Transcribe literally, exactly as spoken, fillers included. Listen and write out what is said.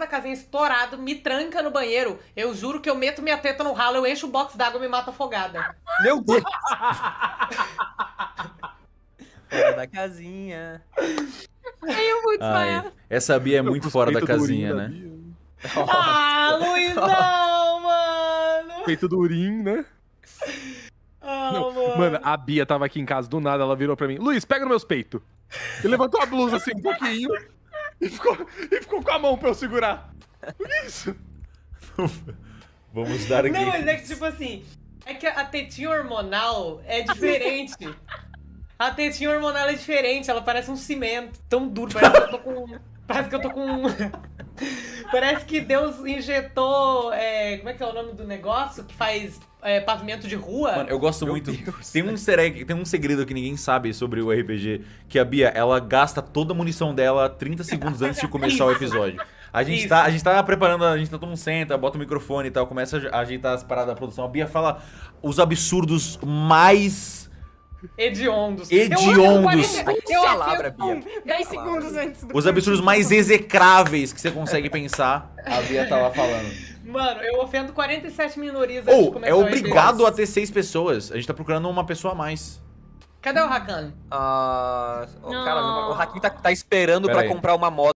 casinha estourado, me tranca no banheiro. Eu juro que eu meto minha teta no ralo, eu encho o box d'água e me mato afogada. Meu Deus! Fora da casinha. Aí eu vou desmaiar. Ai, essa Bia é muito Os fora da peitos casinha, durinhos da né? Bia. Ah, Luizão, mano! Peito durinho, né? Ah, Não, mano. mano, a Bia tava aqui em casa do nada, ela virou pra mim, Luiz, pega nos meus peitos. E levantou a blusa assim um pouquinho e ficou, e ficou com a mão pra eu segurar. O que é isso? Vamos dar aqui. Não, mas é que tipo assim, é que a tetinha hormonal é diferente. A tetinha hormonal é diferente, ela parece um cimento tão duro, parece que eu tô com... Parece que eu tô com... Parece que Deus injetou, é, como é que é o nome do negócio que faz é, pavimento de rua? Mano, eu gosto Meu muito. Deus. Tem um easter egg, tem um segredo que ninguém sabe sobre o R P G, que a Bia, ela gasta toda a munição dela trinta segundos antes de começar o episódio. A gente, Isso. tá, a gente tá preparando, a gente tá todo mundo senta, bota o microfone e tal, começa a ajeitar as paradas da produção. A Bia fala os absurdos mais Hediondos. hediondos. Eu, eu, eu, Palavra, eu, Bia. dez segundos antes do Os absurdos mais execráveis que você consegue pensar. A Bia tá lá falando. Mano, eu ofendo quarenta e sete minorias antes de Ou, começar é o obrigado a episódio. ter seis pessoas. A gente tá procurando uma pessoa a mais. Cadê o Rakan? Ah, oh, Não. cara, o Hakim tá, tá esperando Pera pra aí. comprar uma moto.